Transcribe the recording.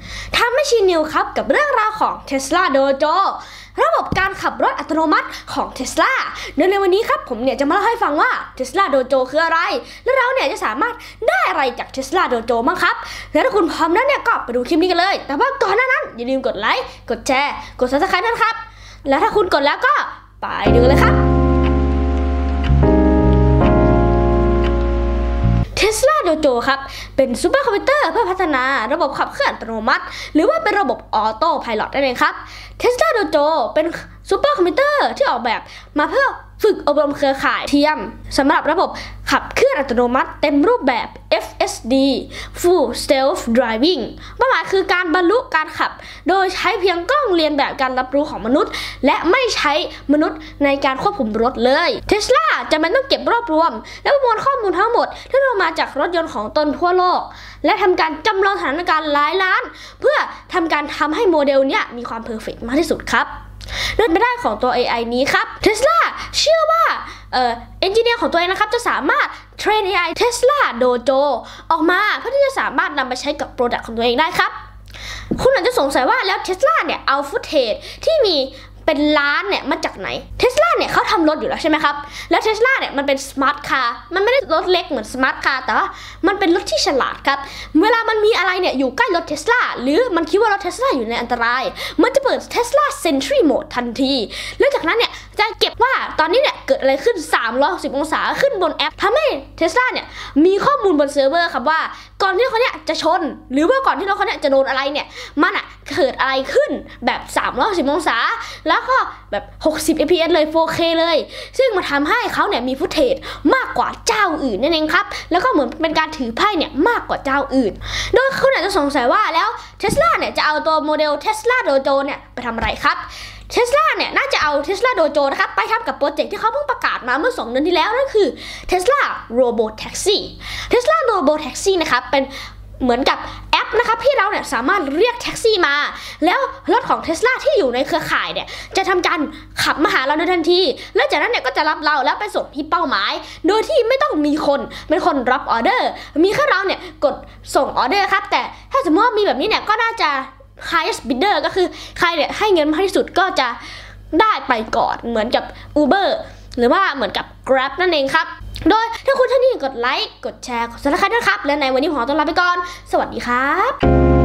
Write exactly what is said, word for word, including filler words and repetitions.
ทำให้ชีนิวครับกับเรื่องราวของ Tesla Dojo ระบบการขับรถอัตโนมัติของ Tesla โดยในวันนี้ครับผมเนี่ยจะมาเล่าให้ฟังว่า Tesla Dojo คืออะไรและเราเนี่ยจะสามารถได้อะไรจาก Tesla Dojo บ้างครับและถ้าคุณพร้อมแล้วเนี่ยก็ไปดูคลิปนี้กันเลยแต่ว่าก่อนหน้านั้นอย่าลืมกดไลค์กดแชร์กด ซับสไครบ์ นะครับและถ้าคุณกดแล้วก็ไปดูกันเลยครับTesla Dojo ครับเป็นซูเปอร์คอมพิวเตอร์เพื่อพัฒนาระบบขับเคลื่อนอัตโนมัติหรือว่าเป็นระบบออโต้ไพลอตนั่นเองครับ Tesla Dojo เป็นซูเปอร์คอมพิวเตอร์ที่ออกแบบมาเพื่อฝึกอบรมเครือข่ายเทียมสำหรับระบบขับเคลื่อนอัตโนมัติเต็มรูปแบบ เอฟ เอส ดี Full Self Driving เป้าหมายคือการบรรลุการขับโดยใช้เพียงกล้องเรียนแบบการรับรู้ของมนุษย์และไม่ใช้มนุษย์ในการควบคุมรถเลย Tesla จะไม่ต้องเก็บรวบรวมและประมวลข้อมูลทั้งหมดที่เรามาจากรถยนต์ของตนทั่วโลกและทำการจำลองสถานการณ์หลายล้านเพื่อทำการทำให้โมเดลเนี้ยมีความเพอร์เฟกต์มากที่สุดครับโดยไม่ได้ของตัว เอ ไอ นี้ครับ Tesla เชื่อว่าเอ่อเอนจิเนียร์ของตัวเองนะครับจะสามารถเทรน เอ ไอ Tesla Dojo ออกมาเพื่อที่จะสามารถนำไปใช้กับโปรดักต์ของตัวเองได้ครับคุณอาจจะสงสัยว่าแล้ว Tesla เนี่ยเอาฟุตเทจที่มีเป็นล้านเนี่ยมาจากไหน Tesla เนี่ยเขาทำรถอยู่แล้วใช่ไหมครับแล้ว Tesla เนี่ยมันเป็นสมาร์ทคาร์มันไม่ได้รถเล็กเหมือนสมาร์ทคาร์แต่ว่ามันเป็นรถที่ฉลาดครับเวลามันมีอะไรเนี่ยอยู่ใกล้รถ Tesla หรือมันคิดว่ารถ Tesla อยู่ในอันตรายมันจะเปิด Tesla Sentry Mode ทันทีแล้วจากนั้นเนี่ยจะเก็บว่าตอนนี้เนี่ยเกิดอะไรขึ้นสามร้อยหกสิบองศาขึ้นบนแอปทำให้ Tesla เนี่ยมีข้อมูลบนเซิร์ฟเวอร์ครับว่าก่อนที่เขาเนี่ยจะชนหรือว่าก่อนที่รถเขาเนี่ยจะโดนอะไรเนี่ยมันอะเกิดอะไรขึ้นแบบสามร้อยหกสิบองศาแล้วก็แบบหกสิบ เอฟ พี เอส เลย โฟร์เค เลยซึ่งมาทำให้เขาเนี่ยมีฟุตเทจมากกว่าเจ้าอื่นนั่นเองครับแล้วก็เหมือนเป็นการถือไพ่เนี่ยมากกว่าเจ้าอื่นโดยคุณอาจจะสงสัยว่าแล้ว Tesla เนี่ยจะเอาตัวโมเดล Tesla Dojo เนี่ยไปทำอะไรครับTesla เนี่ยน่าจะเอา Tesla Dojo นะครับไปทำกับโปรเจกต์ที่เขาเพิ่งประกาศมาเมื่อสองเดือนที่แล้วนั่นคือ Tesla Robotaxi Tesla Robotaxi นะครับเป็นเหมือนกับแอปนะครับที่เราเนี่ยสามารถเรียกแท็กซี่มาแล้วรถของ Tesla ที่อยู่ในเครือข่ายเนี่ยจะทำการขับมาหาเราในทันทีแล้วจากนั้นเนี่ยก็จะรับเราแล้วไปส่งที่เป้าหมายโดยที่ไม่ต้องมีคนเป็นคนรับออเดอร์มีแค่เราเนี่ยกดส่งออเดอร์ครับแต่ถ้าสมมติว่ามีแบบนี้เนี่ยก็น่าจะhighest bidder ก็คือใครเนี่ยให้เงินมากที่สุดก็จะได้ไปก่อนเหมือนกับ Uber หรือว่าเหมือนกับ Grab นั่นเองครับโดยถ้าคุณท่านนี้กดไลค์กดแชร์กด ซับสไครบ์ ด้วยครับและในวันนี้ผมขอตัวลาไปก่อนสวัสดีครับ